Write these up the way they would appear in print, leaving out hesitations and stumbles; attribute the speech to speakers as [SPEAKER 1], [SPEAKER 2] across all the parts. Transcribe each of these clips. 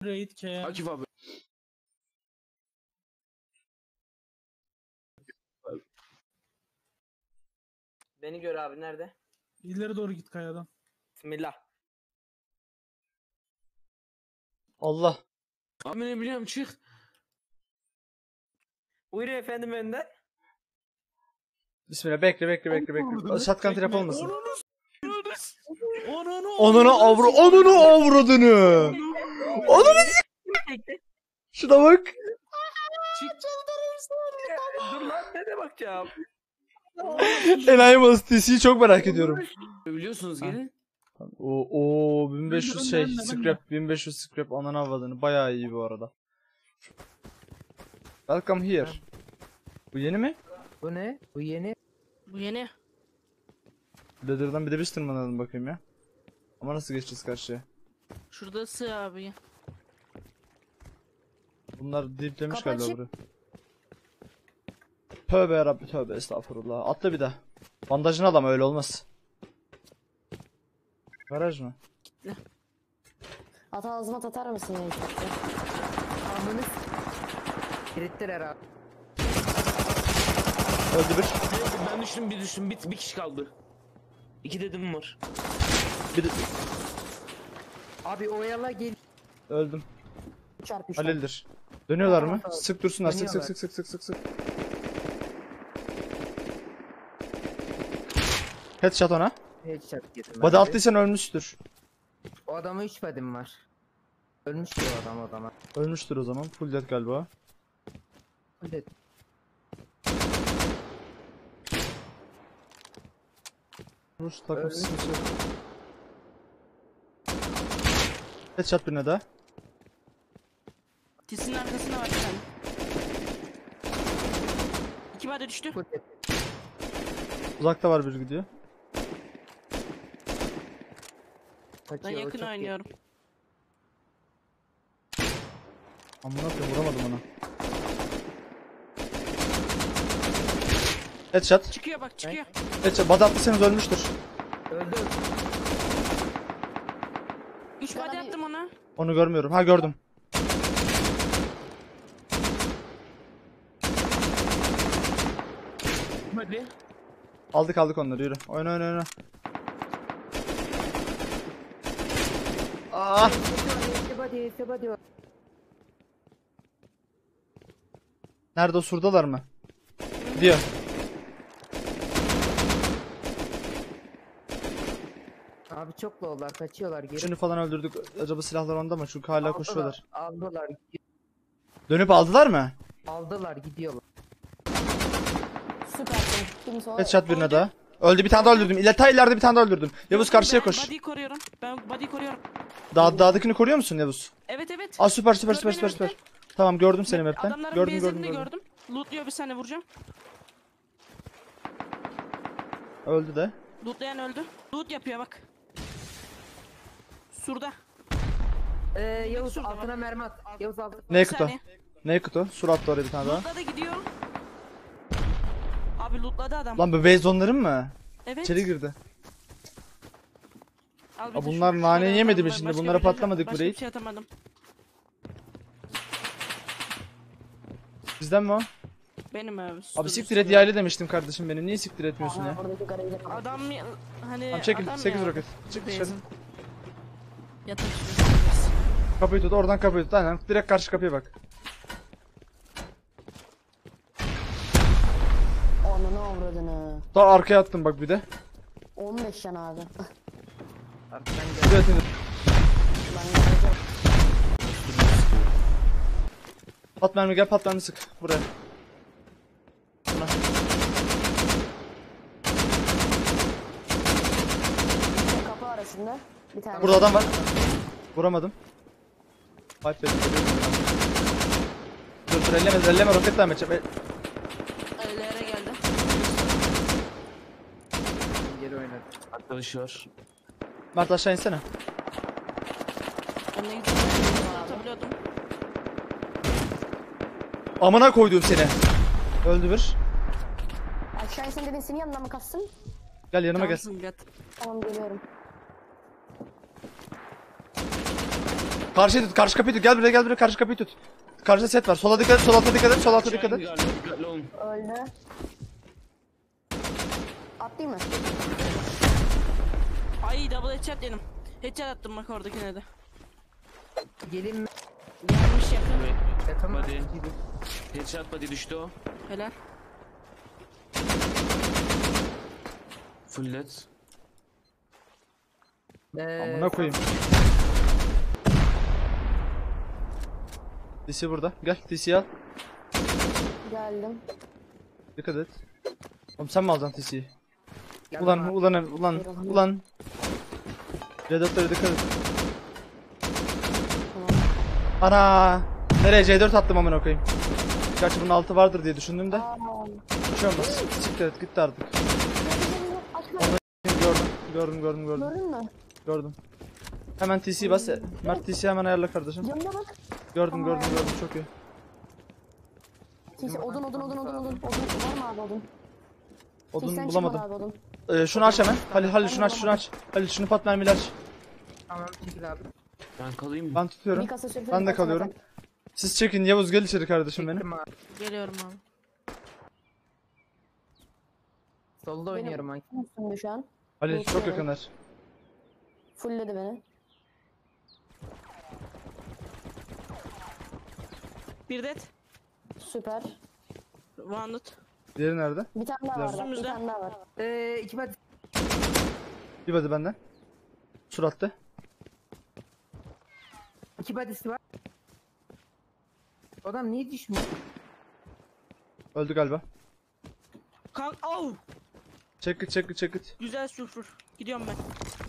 [SPEAKER 1] Raid K.
[SPEAKER 2] Akif abi.
[SPEAKER 3] Beni gör abi, nerede?
[SPEAKER 1] İleri doğru git kayadan.
[SPEAKER 3] Bismillah.
[SPEAKER 4] Allah.
[SPEAKER 2] Abi ne biliyorum, çık.
[SPEAKER 3] Buyurun efendim, önden.
[SPEAKER 4] Bismillah, bekle. Shotgun trap olmasın.
[SPEAKER 2] Onunu
[SPEAKER 4] avradını. Şuna bak.
[SPEAKER 3] Dur lan, nereye bakacağım?
[SPEAKER 4] Enayi Masti'yi çok merak ediyorum.
[SPEAKER 2] Biliyorsunuz, gelin.
[SPEAKER 4] Oo 1500 şey
[SPEAKER 1] Ben de.
[SPEAKER 4] scrap, 1500 scrap ananı avradını. Bayağı iyi bu arada. Welcome here. Bu yeni mi?
[SPEAKER 3] Bu ne? Bu yeni.
[SPEAKER 5] Bu yeni.
[SPEAKER 4] Leather'dan bir de biz tırmanalım bakayım ya. Ama nasıl geçeceğiz karşıya?
[SPEAKER 5] Şurada sığ abi.
[SPEAKER 4] Bunlar diplemiş
[SPEAKER 5] Kapı
[SPEAKER 4] galiba
[SPEAKER 5] açık.
[SPEAKER 4] burayı. Tövbe yarabbi, tövbe estağfurullah. Atla bir daha. Bandajını al ama öyle olmaz. Garaj mı?
[SPEAKER 6] Ata ağzıma tatar mısın ya?
[SPEAKER 3] Amınız. Kilitler abi.
[SPEAKER 4] Öldü bir.
[SPEAKER 2] Ben düştüm, bir düştüm. Bir kişi kaldı. 2 dedim var.
[SPEAKER 4] Bir de...
[SPEAKER 3] Abi oyala gel.
[SPEAKER 4] Öldüm.
[SPEAKER 6] Çarpışlar.
[SPEAKER 4] Halil'dir. Dönüyorlar mı?
[SPEAKER 3] Tamam.
[SPEAKER 4] Sık dursunlar. Sık.
[SPEAKER 3] Dönüyorlar.
[SPEAKER 4] Headshot ona.
[SPEAKER 3] Headshot yedim.
[SPEAKER 4] Body attıysan ölmüştür.
[SPEAKER 3] O adama 3 badim var. Ölmüş ki o adam o zaman.
[SPEAKER 4] Ölmüştür o zaman. Full dead galiba.
[SPEAKER 3] Evet.
[SPEAKER 4] Rus takım
[SPEAKER 3] Ölmüş.
[SPEAKER 4] sıkıntı yok. Headshot birine daha.
[SPEAKER 5] Tisinin arkasında var bir tane. 2 bade düştü.
[SPEAKER 3] Full dead.
[SPEAKER 4] Uzakta var bir gidiyor.
[SPEAKER 5] Ben
[SPEAKER 3] Kaçıyor, o
[SPEAKER 5] yakın
[SPEAKER 3] çok iyi.
[SPEAKER 5] oynuyorum.
[SPEAKER 4] Amına koyayım, vuramadım ona. Headshot.
[SPEAKER 5] Çıkıyor bak, çıkıyor.
[SPEAKER 4] Headshot. Body attıysanız ölmüştür.
[SPEAKER 3] Öldü.
[SPEAKER 5] 3 bade attım ona.
[SPEAKER 4] Onu görmüyorum. Ha, gördüm.
[SPEAKER 2] Hadi.
[SPEAKER 4] Aldık onları, yürü. Oyna. Ah!
[SPEAKER 3] Body.
[SPEAKER 4] Nerede, o surdalar mı? Gidiyor.
[SPEAKER 3] Abi çok low'lar, kaçıyorlar geri.
[SPEAKER 4] Üçünü falan öldürdük. Acaba silahlar onda mı? Çünkü hala koşuyorlar.
[SPEAKER 3] Aldılar.
[SPEAKER 4] Dönüp aldılar mı?
[SPEAKER 3] Aldılar, gidiyorlar.
[SPEAKER 6] Süpersin. Kimse o.
[SPEAKER 4] Headshot birine daha. Öldü, bir tane daha öldürdüm. İleride bir tane daha öldürdüm. Yavuz karşıya
[SPEAKER 5] Ben
[SPEAKER 4] koş.
[SPEAKER 5] body'yi koruyorum. Ben body'yi koruyorum.
[SPEAKER 4] Dağdakini koruyor musun Yavuz?
[SPEAKER 5] Evet.
[SPEAKER 4] Aa, süper.
[SPEAKER 5] Gör beni map'ten.
[SPEAKER 4] Tamam, gördüm seni map'ten.
[SPEAKER 5] Adamların
[SPEAKER 4] Gördüm.
[SPEAKER 5] base'lerini de gördüm. Lootluyor, bir saniye vuracağım.
[SPEAKER 4] Öldü de.
[SPEAKER 5] Lootlayan öldü. Loot yapıyor bak. Surda.
[SPEAKER 3] Yavuz
[SPEAKER 5] Şurada
[SPEAKER 3] altına
[SPEAKER 5] bak.
[SPEAKER 3] mermi at. Yavuz altına.
[SPEAKER 4] Naked o.
[SPEAKER 5] saniye.
[SPEAKER 4] Naked o. Sur attı oraya bir tane daha.
[SPEAKER 5] Lootladı, gidiyor. Abi lootladı adam.
[SPEAKER 4] Lan bu base onların mı?
[SPEAKER 5] Evet.
[SPEAKER 4] İçeri girdi.
[SPEAKER 5] Al bir
[SPEAKER 4] Aa,
[SPEAKER 5] de
[SPEAKER 4] bunlar
[SPEAKER 5] şu-
[SPEAKER 4] nane
[SPEAKER 5] şuraya
[SPEAKER 4] yemedi mi
[SPEAKER 5] atalım.
[SPEAKER 4] şimdi?
[SPEAKER 5] Başka
[SPEAKER 4] Bunlara
[SPEAKER 5] bir şey-
[SPEAKER 4] patlamadık
[SPEAKER 5] başka
[SPEAKER 4] burayı.
[SPEAKER 5] bir şey atamadım.
[SPEAKER 4] Bizden mi o?
[SPEAKER 5] Benim abi.
[SPEAKER 4] Abi siktir et yaylı demiştim kardeşim benim. Niye siktir etmiyorsun ya?
[SPEAKER 6] Oradaki garajda kaldı.
[SPEAKER 5] Adam hani
[SPEAKER 4] Tamam, çekil.
[SPEAKER 5] adam
[SPEAKER 4] 8
[SPEAKER 5] ya.
[SPEAKER 4] roket. Çık dışarı.
[SPEAKER 5] Yatır.
[SPEAKER 4] Kapıyı tut. Oradan kapıyı tut. Aynen. Direkt karşı kapıya bak.
[SPEAKER 6] Onu ne avradını.
[SPEAKER 4] Daha arkaya attım bak bir de.
[SPEAKER 6] 15 can abi.
[SPEAKER 3] Arkadan
[SPEAKER 4] Evet, evet.
[SPEAKER 6] Ben garaja
[SPEAKER 4] Pat mermi gel, pat mermi sık. Buraya. Buna.
[SPEAKER 6] kapı arasında. Bir tane.
[SPEAKER 4] Burada adam var. Vuramadım. Fight verin. Dur elleme roket devam edeceğim.
[SPEAKER 5] Ellere geldi.
[SPEAKER 3] geri oynadı.
[SPEAKER 2] Arkadaşlar.
[SPEAKER 4] Mert aşağı insene.
[SPEAKER 5] Ben ne güzel atabiliyordum.
[SPEAKER 4] Amına koydum seni. Öldü bir.
[SPEAKER 6] Aşağı insin dedin, senin yanından mı kastın?
[SPEAKER 4] Gel yanıma gel.
[SPEAKER 5] Tamamsın, gat.
[SPEAKER 6] Tamam, geliyorum.
[SPEAKER 4] Karşıya tut. Karşı kapıyı tut. Gel buraya. Karşı kapıyı tut. Karşıda set var. Sola dikkat et. Sol alta dikkat et. Sol alta dikkat et.
[SPEAKER 2] Galiba dikkatli olun.
[SPEAKER 6] Öldü. Atlayayım mı?
[SPEAKER 5] Ay double headshot yedim. Headshot attım bak oradakine de.
[SPEAKER 3] Gelin mi?
[SPEAKER 5] Gelmiş yakın.
[SPEAKER 2] Evet.
[SPEAKER 3] Yakın mı?
[SPEAKER 2] Hadi. Headshot body düştü o.
[SPEAKER 5] Helal.
[SPEAKER 2] Full net.
[SPEAKER 4] Amına koyayım. TC burada. Gel TC'yi al.
[SPEAKER 6] Geldim.
[SPEAKER 4] Dikkat et. Oğlum sen mi alacaksın TC'yi?
[SPEAKER 3] Geldim
[SPEAKER 4] Ulan
[SPEAKER 3] abi.
[SPEAKER 4] ulan. C4'lere dikkat et. Ana! Nereye C4 attım amına koyayım. Gerçi bunun altı vardır diye düşündüm de.
[SPEAKER 6] Aa,
[SPEAKER 4] Bir şey olmaz. Siktir et gitti artık.
[SPEAKER 6] açma.
[SPEAKER 4] Gördüm.
[SPEAKER 6] Gördün mü?
[SPEAKER 4] Gördüm. Hemen TC bas. Mert TC hemen ayarla kardeşim.
[SPEAKER 6] Camına bak.
[SPEAKER 4] Gördüm çok iyi.
[SPEAKER 6] Sisi odun. Odun var mı abi odun?
[SPEAKER 4] Odun
[SPEAKER 6] Sisten
[SPEAKER 4] bulamadım.
[SPEAKER 6] çıkmadı abi odun.
[SPEAKER 4] Şunu aç hemen. Halil şunu aç. Halil şunu pat mermiyle aç.
[SPEAKER 3] Tamam çekil abi.
[SPEAKER 2] Ben kalayım mı?
[SPEAKER 4] Ben tutuyorum.
[SPEAKER 6] Bir kasa sürpriz.
[SPEAKER 4] Ben de
[SPEAKER 6] bir kasa
[SPEAKER 4] kalıyorum.
[SPEAKER 6] metal.
[SPEAKER 4] Siz çekin Yavuz gel içeri kardeşim benim.
[SPEAKER 3] Çektim abi.
[SPEAKER 5] Geliyorum abi.
[SPEAKER 3] Solda oynuyorum abi.
[SPEAKER 6] Üstümde şu an.
[SPEAKER 4] Halil çok yakınlar.
[SPEAKER 6] Fullledi beni.
[SPEAKER 5] Bir dead.
[SPEAKER 6] Süper.
[SPEAKER 5] One dead.
[SPEAKER 4] Diğeri nerede?
[SPEAKER 6] Bir tane daha var. bak, Bir
[SPEAKER 5] Üstümüzde.
[SPEAKER 6] tane daha var.
[SPEAKER 3] İki body.
[SPEAKER 4] Bir body benden. Suratte.
[SPEAKER 3] İki body'si var. Adam niye düşmüyor?
[SPEAKER 4] Öldü galiba.
[SPEAKER 5] Kank. Oh.
[SPEAKER 4] Check it.
[SPEAKER 5] Güzel sülfür. Gidiyorum ben.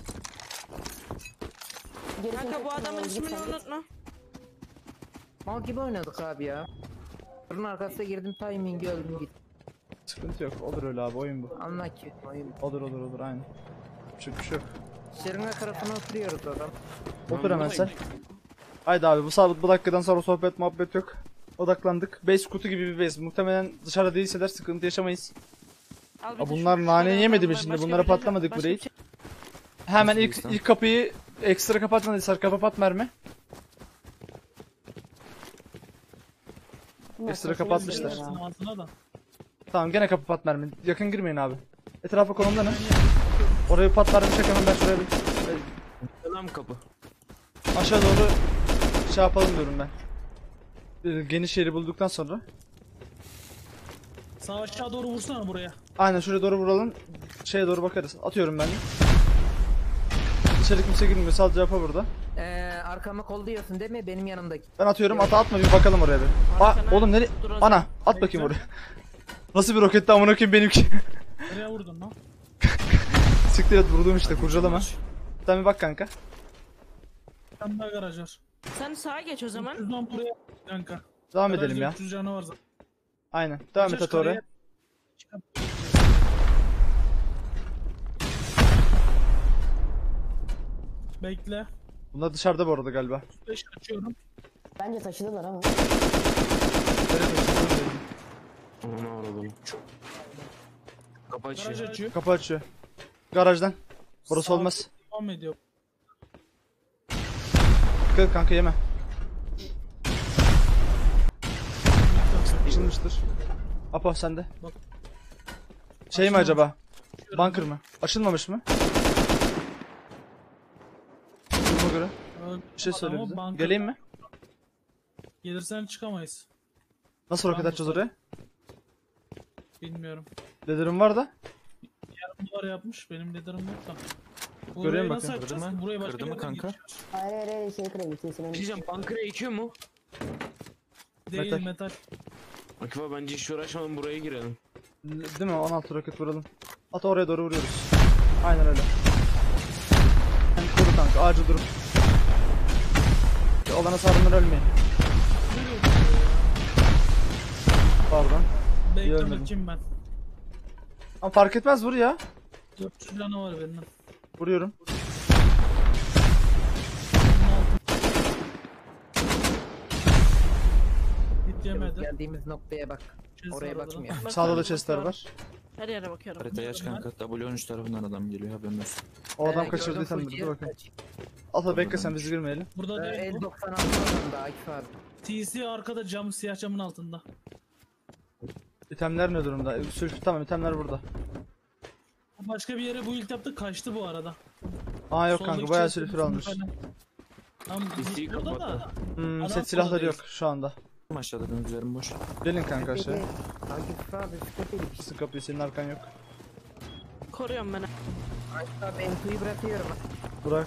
[SPEAKER 6] Gerisini
[SPEAKER 5] Kanka bu
[SPEAKER 6] çektim,
[SPEAKER 5] adamın
[SPEAKER 6] abi,
[SPEAKER 5] ismini
[SPEAKER 6] git sen git.
[SPEAKER 5] unutma.
[SPEAKER 3] Mal gibi oynadık abi ya. Bunun arkasına girdim timing'i öldüm git.
[SPEAKER 4] Sıkıntı yok. Olur öyle abi oyun bu.
[SPEAKER 3] Anla ki oyun.
[SPEAKER 4] Olur aynen. Bir şey yok.
[SPEAKER 3] Şırınga tarafına oturuyoruz adam.
[SPEAKER 4] Otur
[SPEAKER 2] Ben
[SPEAKER 4] hemen sen.
[SPEAKER 2] buradayım.
[SPEAKER 4] Haydi abi bu dakikadan sonra sohbet muhabbet yok. Odaklandık. Base kutu gibi bir base. Muhtemelen dışarıda değilseler sıkıntı yaşamayız.
[SPEAKER 5] Al bir
[SPEAKER 4] Aa,
[SPEAKER 5] de
[SPEAKER 4] bunlar
[SPEAKER 5] şu-
[SPEAKER 4] nane
[SPEAKER 5] şuraya
[SPEAKER 4] yemedi mi
[SPEAKER 5] adamlar
[SPEAKER 4] şimdi?
[SPEAKER 5] başka
[SPEAKER 4] Bunlara
[SPEAKER 5] bir şey-
[SPEAKER 4] patlamadık
[SPEAKER 5] başka
[SPEAKER 4] burayı.
[SPEAKER 5] bir şey-
[SPEAKER 4] Hemen
[SPEAKER 2] Nasıl
[SPEAKER 4] ilk
[SPEAKER 2] insan?
[SPEAKER 4] ilk kapıyı ekstra kapatmadıysak kapat mermi. Ekstra
[SPEAKER 6] Nasıl
[SPEAKER 4] kapatmışlar.
[SPEAKER 6] fullledi ya?
[SPEAKER 1] Ağzına da.
[SPEAKER 4] Tamam gene kapat mermi. Yakın girmeyin abi. Etrafa konumlanın. Oraya bir pat mermi çek hemen ben şuraya bir
[SPEAKER 2] Selam kapı.
[SPEAKER 4] aşağı doğru şey yapalım diyorum ben. Geniş yeri bulduktan sonra.
[SPEAKER 1] Sağ aşağı doğru vursana buraya.
[SPEAKER 4] Aynen şuraya doğru vuralım. Şeye doğru bakarız. Atıyorum ben de. İçeri kimse girmiyor. Sadece yapı burada.
[SPEAKER 3] Arkama kol diyorsun değil mi? Benim yanımdaki.
[SPEAKER 4] Ben atıyorum. Atma bir bakalım oraya bir. Aa
[SPEAKER 5] Arkana
[SPEAKER 4] oğlum nereye?
[SPEAKER 5] duracak.
[SPEAKER 4] Ana at bakayım oraya. Nasıl bir roketti amına koyayım benimki.
[SPEAKER 1] Nereye vurdun lan?
[SPEAKER 4] Siktir et vurdum işte kurcalama. Sen bir bak kanka.
[SPEAKER 1] Bir tane daha garaj var.
[SPEAKER 5] Sen sağa geç o zaman.
[SPEAKER 1] 300 lan buraya kanka.
[SPEAKER 4] Devam
[SPEAKER 1] Garajda
[SPEAKER 4] edelim ya.
[SPEAKER 1] 300 canı var zaten.
[SPEAKER 4] Aynen. Devam et
[SPEAKER 1] Kaçış
[SPEAKER 4] at oraya.
[SPEAKER 1] karaya çıkar. Bekle.
[SPEAKER 4] Bunlar dışarıda bu arada galiba.
[SPEAKER 1] 5 açıyorum.
[SPEAKER 6] Bence taşıdılar ama.
[SPEAKER 2] Aman ağladım. Kapı
[SPEAKER 1] Garaj
[SPEAKER 2] açıyor.
[SPEAKER 1] açıyor.
[SPEAKER 4] Kapı açıyor. Garajdan. Burası
[SPEAKER 1] Sağ-
[SPEAKER 4] olmaz.
[SPEAKER 1] Devam ediyor.
[SPEAKER 4] Dikkat et kanka yeme. Açılmıştır. Apo sende.
[SPEAKER 1] Bak.
[SPEAKER 4] Şey mi
[SPEAKER 1] Açılmamış.
[SPEAKER 4] acaba? Bunker mı? Açılmamış mı? Duruma göre. Bir şey söyle
[SPEAKER 1] Adamı
[SPEAKER 4] bize.
[SPEAKER 1] bunker-
[SPEAKER 4] Geleyim mi?
[SPEAKER 1] Gelirsen çıkamayız.
[SPEAKER 4] Nasıl roket
[SPEAKER 1] Ben
[SPEAKER 4] açacağız oraya?
[SPEAKER 1] Bilmiyorum.
[SPEAKER 4] Leader'ım var da.
[SPEAKER 1] Yarım duvar yapmış. Benim liderim yok da.
[SPEAKER 4] Göreyim
[SPEAKER 1] Burayı nasıl
[SPEAKER 4] bakayım.
[SPEAKER 1] açacağız?
[SPEAKER 2] Kırdı mı?
[SPEAKER 1] Buraya başka
[SPEAKER 2] Kırdı mı
[SPEAKER 1] yerden
[SPEAKER 2] kanka?
[SPEAKER 1] geçiyoruz.
[SPEAKER 6] Hayır şey kırayım. Sisi
[SPEAKER 2] Bir
[SPEAKER 6] benim.
[SPEAKER 2] şey diyeceğim. Bunker'a ekiyor mu?
[SPEAKER 1] Değil
[SPEAKER 4] Metal.
[SPEAKER 1] metal.
[SPEAKER 2] Akifa bence hiç uğraşmadan buraya girelim.
[SPEAKER 4] Değil mi? 16 roket vuralım. At oraya doğru vuruyoruz. Aynen öyle. Yani koru kanka. Ağacı durup. Olana sarımlar ölmeyin. Pardon.
[SPEAKER 1] Bekle
[SPEAKER 4] Görmedim.
[SPEAKER 1] bakayım ben.
[SPEAKER 4] Ama fark etmez vur ya.
[SPEAKER 1] 400 canı var benim.
[SPEAKER 4] Vuruyorum.
[SPEAKER 1] Hit yemedi.
[SPEAKER 3] Geldiğimiz noktaya bak.
[SPEAKER 1] Chest
[SPEAKER 3] Oraya
[SPEAKER 1] var
[SPEAKER 3] bakmıyor.
[SPEAKER 1] orada.
[SPEAKER 4] Sağda da chestler var.
[SPEAKER 5] Her yere bakıyorum.
[SPEAKER 2] Haritayı aç kanka. W13 tarafından adam geliyor haberin olsun.
[SPEAKER 4] O adam
[SPEAKER 3] Gördüm,
[SPEAKER 4] kaçırdı
[SPEAKER 3] full
[SPEAKER 4] itemleri. Dur bakın.
[SPEAKER 3] kaç.
[SPEAKER 4] Ata bekle sen biz girmeyelim.
[SPEAKER 1] Burada değil bu.
[SPEAKER 3] El 96 adamda Akif abi.
[SPEAKER 1] TC arkada cam, siyah camın altında.
[SPEAKER 4] İtemler ne durumda? Tamam itemler burada.
[SPEAKER 1] Başka bir yere bu ilk yaptı, kaçtı bu arada.
[SPEAKER 4] Aa yok
[SPEAKER 1] Soldaki
[SPEAKER 4] kanka bayağı
[SPEAKER 1] chest'in
[SPEAKER 4] sülfür almış.
[SPEAKER 1] üstünde falan. Tamam
[SPEAKER 2] TC'yi
[SPEAKER 1] burada da.
[SPEAKER 2] kapattı.
[SPEAKER 4] Hmm,
[SPEAKER 1] Adam
[SPEAKER 4] set silahları
[SPEAKER 1] soldayız.
[SPEAKER 4] yok şu anda.
[SPEAKER 2] Aşağıda üzerim boş.
[SPEAKER 4] Gelin kanka aşağı.
[SPEAKER 3] Akif abi sıkıntıydı.
[SPEAKER 4] Sık kapıyı senin arkan yok.
[SPEAKER 5] Koruyorum beni.
[SPEAKER 3] Akif abi entuyu bırakıyorum.
[SPEAKER 4] Bırak.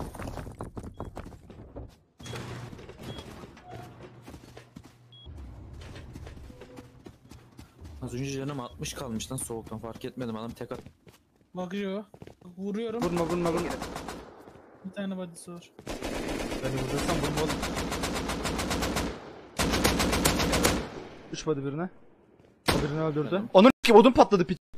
[SPEAKER 2] Az önce canım 60 kalmış lan soğuktan fark etmedim adam tek at.
[SPEAKER 1] Bakıyor. Vuruyorum.
[SPEAKER 4] Vurma.
[SPEAKER 1] Bir tane body'si var.
[SPEAKER 4] Beni vuracaksan vurma oğlum. 3 body birine. O birini öldürdü. Onun gibi odun patladı piç.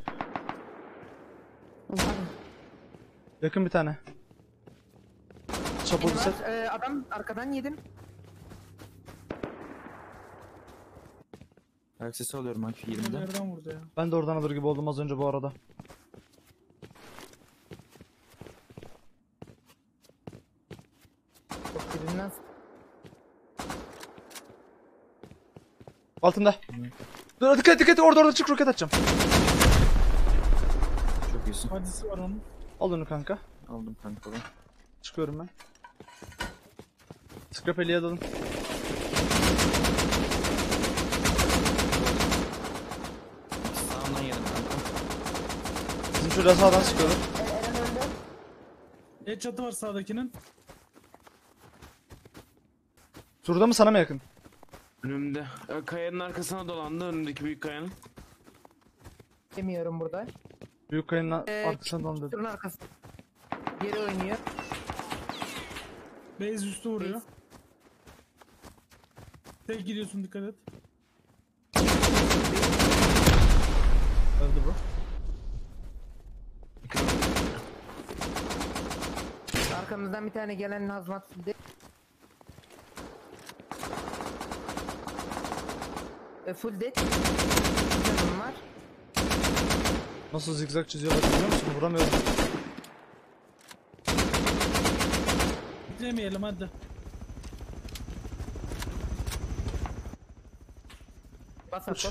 [SPEAKER 4] Yakın bir tane. Çapulcu set.
[SPEAKER 3] Adam arkadan yedim.
[SPEAKER 2] Ayak sesi alıyorum Akif 20'de.
[SPEAKER 1] Nereden vurdu ya?
[SPEAKER 4] Ben de oradan alır gibi oldum az önce bu arada.
[SPEAKER 3] Çok birinden
[SPEAKER 4] Altında. Dur dikkat orada çık roket atacağım.
[SPEAKER 2] Çok iyisin.
[SPEAKER 1] Body'si var onun.
[SPEAKER 4] Al onu kanka.
[SPEAKER 2] Aldım kanka ben.
[SPEAKER 4] Çıkıyorum ben. Scrap eliye alalım.
[SPEAKER 2] Sağımdan yedim kanka.
[SPEAKER 4] Bizim çocuğa sağdan sıkıyorlar.
[SPEAKER 1] Headshot'ı var sağdakinin.
[SPEAKER 4] Şurada mı sana mı yakın?
[SPEAKER 2] Önümde. Kayanın arkasına dolandı önündeki büyük kayanın.
[SPEAKER 3] yemiyorum burada.
[SPEAKER 4] Büyük kayının arkasından dolan dedi.
[SPEAKER 3] Şunun arkası. Geri oynuyor.
[SPEAKER 1] Base üstü vuruyor. Tek gidiyorsun, dikkat et.
[SPEAKER 4] Öldü bu.
[SPEAKER 3] Arkamızdan bir tane gelen hazmat sildi. Full dead. Canım var.
[SPEAKER 4] Nasıl zigzag çiziyorlar biliyor musun? Vuramıyorum.
[SPEAKER 1] Bitiremeyelim hadi.
[SPEAKER 3] Bas
[SPEAKER 4] Uç.
[SPEAKER 3] Apo.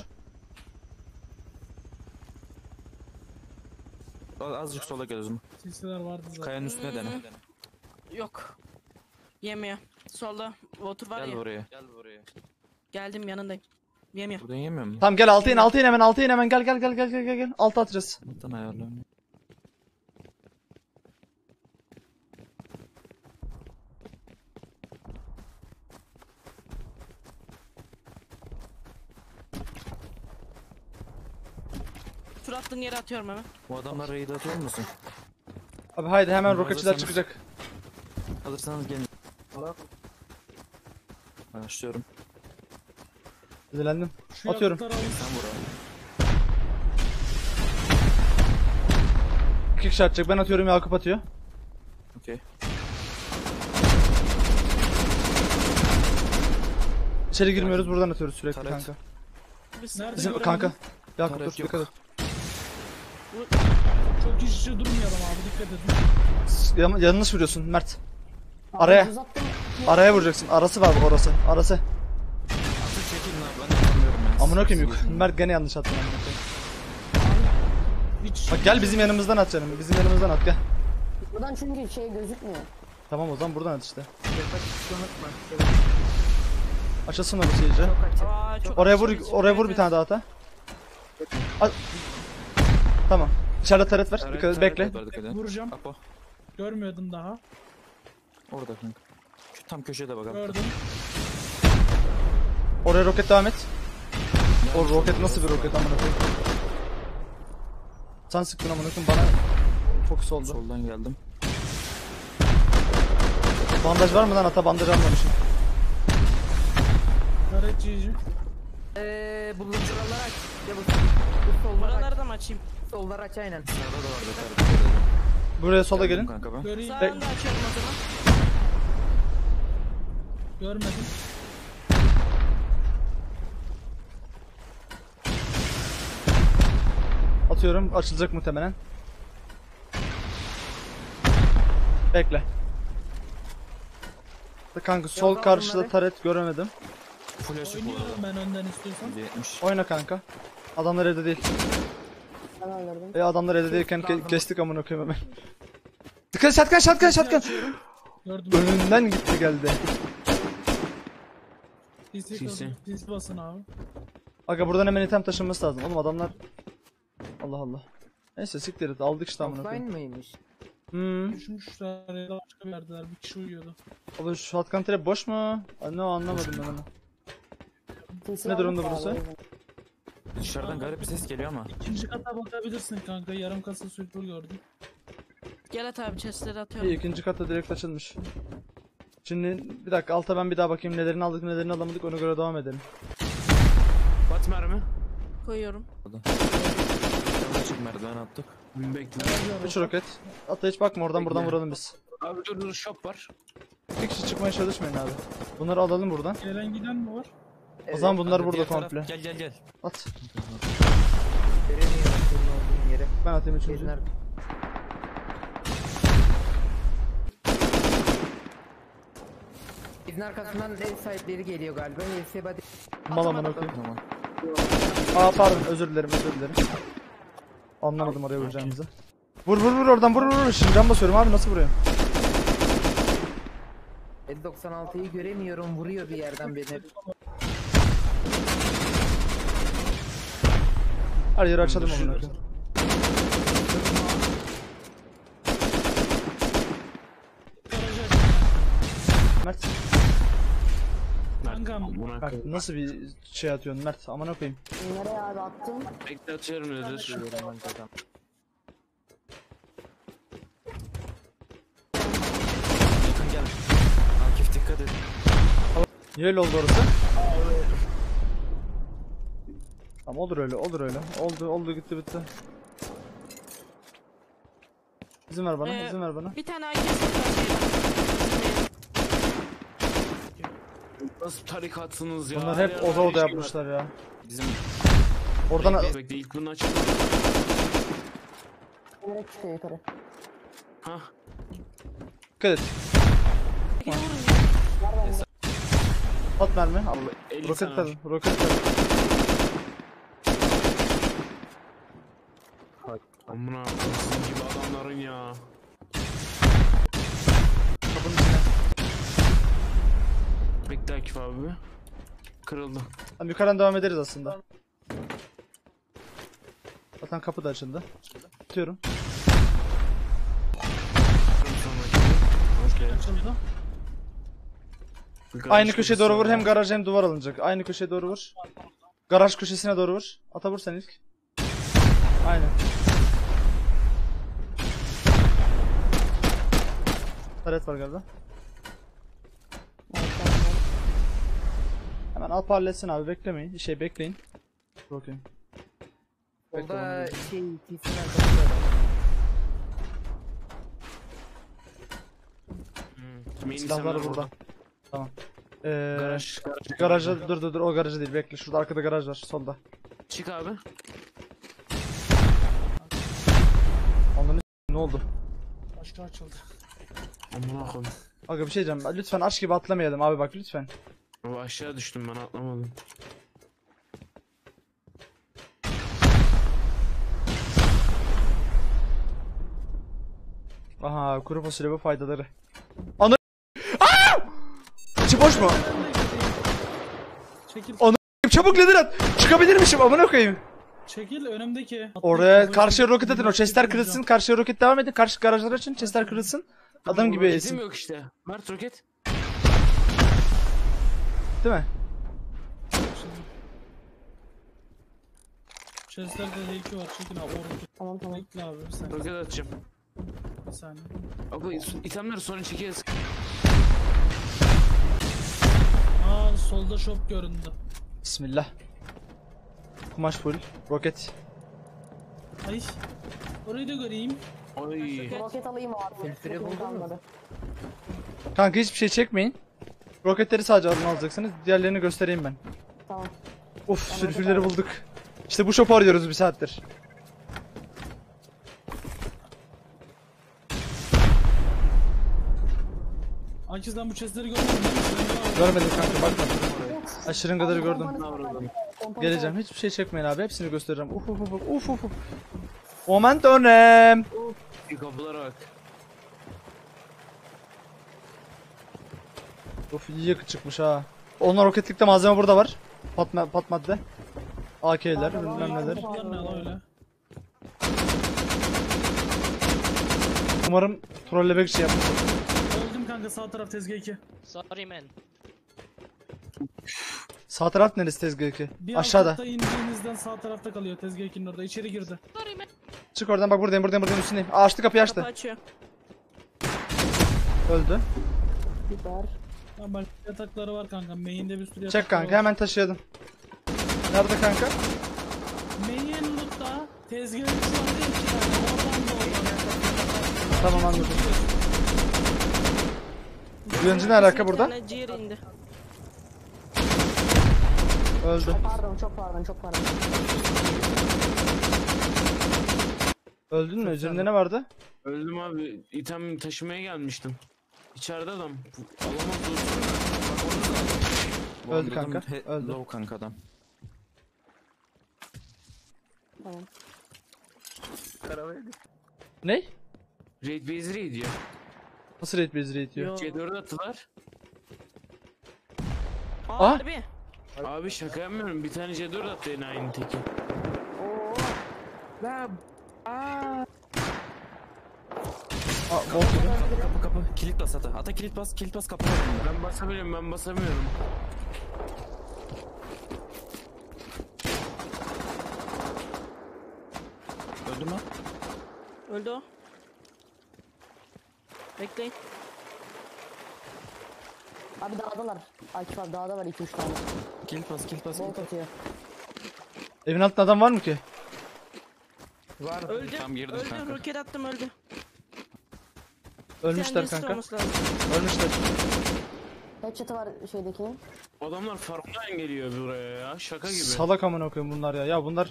[SPEAKER 2] Azıcık sola gel o zaman.
[SPEAKER 1] Silsiler vardı zaten.
[SPEAKER 2] Kayanın üstüne dene.
[SPEAKER 5] Yok. Yemiyor. Solda water var
[SPEAKER 2] Gel
[SPEAKER 5] ya.
[SPEAKER 2] buraya.
[SPEAKER 5] Geldim yanındayım. Yemiyor.
[SPEAKER 2] Buradan yemiyor musun?
[SPEAKER 4] Tamam gel 6 in hemen 6 in hemen gel. 6 atacağız.
[SPEAKER 2] Alttan ayarlıyorum.
[SPEAKER 5] Tur attığın yere atıyorum hemen.
[SPEAKER 2] Bu adamlar raid atıyor musun?
[SPEAKER 4] Abi haydi hemen roketçiler
[SPEAKER 2] Hazırsanız-
[SPEAKER 4] çıkacak.
[SPEAKER 2] Alırsanız gelin. Başlıyorum.
[SPEAKER 4] Dilendim.
[SPEAKER 1] Şu
[SPEAKER 4] Atıyorum.
[SPEAKER 1] yakıtları alın.
[SPEAKER 2] Sen vur abi.
[SPEAKER 4] 2 kişi atacak. Ben atıyorum Yakup atıyor.
[SPEAKER 2] Okey.
[SPEAKER 4] İçeri girmiyoruz buradan atıyoruz sürekli
[SPEAKER 2] Taret.
[SPEAKER 4] kanka.
[SPEAKER 1] Nerede
[SPEAKER 4] Bizim
[SPEAKER 1] göremedim?
[SPEAKER 4] kanka. Yakup
[SPEAKER 2] Taret
[SPEAKER 4] dur
[SPEAKER 2] yok.
[SPEAKER 4] dikkat et.
[SPEAKER 1] Çok iç içe durmayalım abi, dikkat edin.
[SPEAKER 4] Yanlış vuruyorsun Mert. Araya.
[SPEAKER 6] Uzattım.
[SPEAKER 4] Araya vuracaksın. Arası var bak orası. Arası.
[SPEAKER 2] Atın çekilin abi ben de yapamıyorum ya.
[SPEAKER 4] Amına koyayım yok. Mert gene yanlış attı. amına koyayım.
[SPEAKER 1] Hiç
[SPEAKER 4] Bak gel bizim yanımızdan at canım. Bizim yanımızdan at gel.
[SPEAKER 6] Buradan çünkü şey gözükmüyor.
[SPEAKER 4] Tamam o zaman buradan at işte.
[SPEAKER 3] Yapacak unutma.
[SPEAKER 4] Açılsın orası iyice.
[SPEAKER 3] Çok açık.
[SPEAKER 5] Aa, çok
[SPEAKER 4] Oraya vur,
[SPEAKER 5] açılmış.
[SPEAKER 4] oraya vur bir tane daha ata. At. Tamam. İçeride taret var.
[SPEAKER 2] Taret,
[SPEAKER 4] Dikkat et,
[SPEAKER 2] taret
[SPEAKER 4] bekle.
[SPEAKER 2] var, dikkat edin.
[SPEAKER 1] vuracağım.
[SPEAKER 2] Apo.
[SPEAKER 1] Görmüyordum daha.
[SPEAKER 2] Orada kanka. Tam köşede bak abi.
[SPEAKER 1] Gördüm.
[SPEAKER 4] Oraya roket devam et. O roket nasıl bir roket amına koyayım? Sen sıktın amına koyayım bana fokus oldu.
[SPEAKER 2] Soldan geldim.
[SPEAKER 4] Bandaj var mı lan ata bandaj almamışım.
[SPEAKER 1] Garet GG.
[SPEAKER 3] Bulunduranlar aç. Ya bu sollar aç.
[SPEAKER 5] Buraları da mı açayım?
[SPEAKER 3] Sollar aç aynen.
[SPEAKER 2] Sağda da vardı taret.
[SPEAKER 4] Buraya sola
[SPEAKER 2] Geldim
[SPEAKER 4] gelin.
[SPEAKER 2] kanka ben.
[SPEAKER 1] Göreyim.
[SPEAKER 5] Sağını da açıyorum o zaman.
[SPEAKER 1] Görmedim.
[SPEAKER 4] Atıyorum. Açılacak muhtemelen. Bekle. Kanka sol
[SPEAKER 3] Yok,
[SPEAKER 4] karşıda
[SPEAKER 3] bunları.
[SPEAKER 4] taret göremedim.
[SPEAKER 2] Flash bu
[SPEAKER 1] Oynuyorum
[SPEAKER 2] arada.
[SPEAKER 1] ben önden istiyorsan.
[SPEAKER 2] 70.
[SPEAKER 4] Oyna kanka. Adamlar evde değil.
[SPEAKER 6] Ben öldürdüm.
[SPEAKER 4] Adamlar evde değilken kestik amına koyayım hemen. Dikkat şatkan şatkan şatkan.
[SPEAKER 1] Gördüm.
[SPEAKER 4] Önünden gitti geldi.
[SPEAKER 1] Sisi. Sisi basın abi.
[SPEAKER 4] Aga buradan hemen item taşınması lazım. Oğlum adamlar... Allah Allah. Neyse siktir et. Aldık işte amına
[SPEAKER 3] Offline
[SPEAKER 4] koyayım.
[SPEAKER 3] mıymış?
[SPEAKER 1] Düşmüşler ya da başka bir yerdeler. Bir kişi uyuyordu.
[SPEAKER 4] Abi şu shotgun trap boş mu? Ne o anlamadım ben onu.
[SPEAKER 6] Sisi
[SPEAKER 4] Ne
[SPEAKER 6] aldık
[SPEAKER 4] durumda
[SPEAKER 6] abi,
[SPEAKER 4] burası?
[SPEAKER 6] o yüzden.
[SPEAKER 2] Dışarıdan garip bir ses geliyor ama.
[SPEAKER 1] İkinci kata bakabilirsin kanka. Yarım kasa sülfür gördüm.
[SPEAKER 5] Gel at abi chestleri atıyorum.
[SPEAKER 4] İyi ikinci katta direkt açılmış. Şimdi bir dakika alta ben bir daha bakayım nelerini aldık nelerini alamadık ona göre devam edelim.
[SPEAKER 2] Bat mermi.
[SPEAKER 5] Koyuyorum.
[SPEAKER 2] Açık merdiven attık. Bekle.
[SPEAKER 4] 3 roket. Hatta hiç bakma oradan buradan vuralım biz.
[SPEAKER 2] Abi dur shop var.
[SPEAKER 4] Bir kişi çıkmaya çalışmayın abi. Bunları alalım buradan.
[SPEAKER 1] Gelen giden mi var?
[SPEAKER 4] O zaman bunlar
[SPEAKER 2] Abi
[SPEAKER 4] burada
[SPEAKER 2] diğer taraf-
[SPEAKER 4] komple.
[SPEAKER 2] Gel.
[SPEAKER 4] At.
[SPEAKER 3] Veremiyorum senin olduğun yere.
[SPEAKER 4] Ben atayım üçüncü.
[SPEAKER 3] Gezin Bizin arkasından ev sahipleri geliyor galiba. Neyse hadi.
[SPEAKER 4] Mal amına koyayım. Aa pardon özür dilerim. Anlamadım oraya vuracağımızı. Vur oradan vur. Şimdi can basıyorum abi nasıl vuruyor?
[SPEAKER 3] 96'yı göremiyorum. Vuruyor bir yerden beni.
[SPEAKER 4] Her yeri açalım amına koyayım. Mert.
[SPEAKER 1] Kankam.
[SPEAKER 2] Buna
[SPEAKER 4] Mert nasıl bir şey atıyorsun Mert amına koyayım.
[SPEAKER 6] Nereye abi attın?
[SPEAKER 2] bekle atıyorum nedir? Yakın gel. Akif dikkat et.
[SPEAKER 4] Niye öyle oldu orası? Tamam olur öyle. Oldu gitti bitti. İzin ver bana.
[SPEAKER 5] Bir tane AK
[SPEAKER 2] Nasıl tarikatsınız ya?
[SPEAKER 4] Bunlar hep oda yapmışlar ya.
[SPEAKER 2] Bizim
[SPEAKER 4] Oradan
[SPEAKER 2] bekle ilk bunu açalım.
[SPEAKER 6] Direkt çıkıyor yukarı.
[SPEAKER 2] Hah.
[SPEAKER 4] dikkat et. At mermi. Al.
[SPEAKER 2] 50
[SPEAKER 4] Roket
[SPEAKER 2] saniye var.
[SPEAKER 4] pedal. Roket pedal.
[SPEAKER 2] Amına sizin gibi adamların ya.
[SPEAKER 4] Kapının içine.
[SPEAKER 2] Bekle Akif abi. Kırıldı.
[SPEAKER 4] Tamam, yukarıdan devam ederiz aslında. Zaten kapı da açıldı. Tutuyorum.
[SPEAKER 2] Hoş geldin.
[SPEAKER 1] Açıldı.
[SPEAKER 4] Aynı köşeye doğru vur. Hem garaj hem duvar alınacak. Aynı köşeye doğru vur. Garaj köşesine doğru vur. Ata vur sen ilk. Aynen. Taret var galiba. Hemen Alp halletsin abi beklemeyin. Bekleyin. Bakayım.
[SPEAKER 3] Orada TC'nin arkasında.
[SPEAKER 4] Silahlar burada. Tamam.
[SPEAKER 2] Garaj.
[SPEAKER 4] Garaja dur o garajı değil bekle. Şurada arkada garaj var solda.
[SPEAKER 2] Çık abi.
[SPEAKER 4] Onların ne oldu?
[SPEAKER 1] Aşağı açıldı.
[SPEAKER 2] Amına koyayım.
[SPEAKER 4] Aga bir şey diyeceğim. Lütfen aç gibi atlamayalım abi bak lütfen.
[SPEAKER 2] Abi aşağı düştüm ben atlamadım.
[SPEAKER 4] Aha kuru fasulye ve faydaları. Ana İçi boş mu?
[SPEAKER 1] Çekil.
[SPEAKER 4] Çabuk ledin at. Çıkabilirmişim amına koyayım.
[SPEAKER 1] Çekil önümdeki.
[SPEAKER 4] Oraya karşıya roket atın. O chestler kırılsın. Karşıya roket devam edin. Karşı garajlar açın. Chestler kırılsın. Adam gibi
[SPEAKER 2] Roketim
[SPEAKER 4] esin.
[SPEAKER 2] yok işte. Mert roket.
[SPEAKER 4] Değil mi?
[SPEAKER 1] Chestlerde H2 var. Çekil abi.
[SPEAKER 6] Tamam.
[SPEAKER 1] Bekle abi bir saniye.
[SPEAKER 2] Roket atacağım.
[SPEAKER 1] Bir saniye.
[SPEAKER 2] Abi itemleri sonra çekeriz.
[SPEAKER 1] Aa solda shop göründü.
[SPEAKER 4] Bismillah. Kumaş full. Roket.
[SPEAKER 1] Ay. Orayı da göreyim.
[SPEAKER 2] Oy.
[SPEAKER 6] Roket alayım abi.
[SPEAKER 3] Sülfüre
[SPEAKER 6] Roketim
[SPEAKER 3] buldun mu?
[SPEAKER 6] kalmadı.
[SPEAKER 4] Kanka hiçbir şey çekmeyin. Roketleri sadece alın alacaksınız. Diğerlerini göstereyim ben.
[SPEAKER 6] Tamam.
[SPEAKER 4] Of sülfürleri bulduk. İşte bu shop'u arıyoruz bir saattir.
[SPEAKER 1] Aki sen bu chestleri görmedin değil mi?
[SPEAKER 4] Görmedim kanka bakmadım. Ha şırıngaları gördüm.
[SPEAKER 6] Kompanı-
[SPEAKER 4] Geleceğim. Hiçbir şey çekmeyin abi. Hepsini göstereceğim. Uf uf uf uf uf uf. Moment önem.
[SPEAKER 2] Bir kapılara bak.
[SPEAKER 4] Of iyi yakıt çıkmış ha. Onlar roketlikte malzeme burada var. Pat madde. AK'ler, bilmem neler.
[SPEAKER 1] Gelme lan öyle.
[SPEAKER 4] Umarım trollemek için yapmış.
[SPEAKER 1] Öldüm kanka sağ taraf tezgah 2.
[SPEAKER 7] Sorry man.
[SPEAKER 4] Sağ taraf neresi tezgah 2?
[SPEAKER 1] Bir
[SPEAKER 4] Aşağıda.
[SPEAKER 1] altta indiğinizden sağ tarafta kalıyor tezgah 2'nin orada. İçeri girdi.
[SPEAKER 7] Sorry man.
[SPEAKER 4] Çık oradan bak buradayım üstündeyim. Aa, açtı kapıyı
[SPEAKER 5] Kapı
[SPEAKER 4] açtı.
[SPEAKER 5] açıyor.
[SPEAKER 4] Öldü.
[SPEAKER 6] Süper.
[SPEAKER 1] Lan bak yatakları var kanka. Main'de bir sürü yatak
[SPEAKER 4] Çek kanka hemen taşıyalım. Nerede kanka?
[SPEAKER 1] Main loot'ta tezgahın şu anda 2 tane. Oradan da oradan.
[SPEAKER 4] Tamam anladım. Güvenci ne alaka
[SPEAKER 5] Bir
[SPEAKER 4] burada?
[SPEAKER 5] tane ciğer indi.
[SPEAKER 4] Öldü.
[SPEAKER 6] Pardon çok pardon çok pardon.
[SPEAKER 4] Öldün mü? Üzerinde ne vardı?
[SPEAKER 2] Öldüm abi. İtem taşımaya gelmiştim. İçeride adam. Alamaz olsun. Bak onu da al.
[SPEAKER 4] Öldü kanka. Öldü.
[SPEAKER 8] Low kanka adam.
[SPEAKER 6] Tamam.
[SPEAKER 4] Ne?
[SPEAKER 2] Raid base raid diyor.
[SPEAKER 4] Nasıl raid base raid diyor?
[SPEAKER 5] Yo.
[SPEAKER 2] C4 attılar.
[SPEAKER 4] Ah!
[SPEAKER 5] Harbi.
[SPEAKER 2] Abi şaka yapmıyorum. Bir tane C4 attı yine aynı teki.
[SPEAKER 4] Aa bot gibi.
[SPEAKER 8] Kapı. Kilit bas ata. Ata kilit bas kapı var bunda.
[SPEAKER 2] Ben basamıyorum.
[SPEAKER 8] Öldü mü?
[SPEAKER 5] Öldü o. Bekleyin.
[SPEAKER 6] Abi dağdalar. Akif abi dağda var 2-3 tane.
[SPEAKER 8] Kilit bas.
[SPEAKER 6] Bolt atıyor.
[SPEAKER 4] Evin altında adam var mı ki?
[SPEAKER 3] Var.
[SPEAKER 5] Öldü.
[SPEAKER 8] Tam girdim
[SPEAKER 5] Öldü.
[SPEAKER 8] kanka.
[SPEAKER 5] Roket attım öldü.
[SPEAKER 4] Ölmüşler
[SPEAKER 5] Kendisi
[SPEAKER 4] kanka.
[SPEAKER 5] olması lazım.
[SPEAKER 4] Ölmüşler.
[SPEAKER 6] Headshot'ı var şeydekinin.
[SPEAKER 2] Adamlar farklıdan geliyor buraya ya. Şaka gibi.
[SPEAKER 4] Salak amına koyayım bunlar ya. Ya bunlar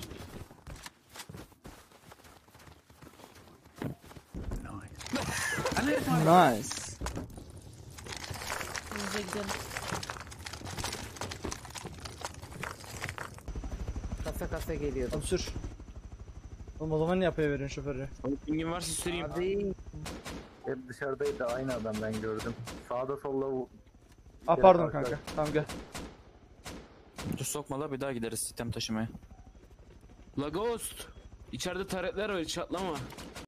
[SPEAKER 4] nice.
[SPEAKER 5] Bize gidelim.
[SPEAKER 3] Kasa geliyordu.
[SPEAKER 4] Tamam sür. Oğlum o zaman ne yapıyor verin şoförü?
[SPEAKER 2] Pingin varsa süreyim.
[SPEAKER 3] Abi
[SPEAKER 9] Hep dışarıdaydı aynı adam ben gördüm. Sağda solda
[SPEAKER 4] Aa pardon kanka. Tamam gel.
[SPEAKER 8] Dur sokma la bir daha gideriz sistem taşımaya.
[SPEAKER 2] La Ghost. İçeride taretler var, çatlama.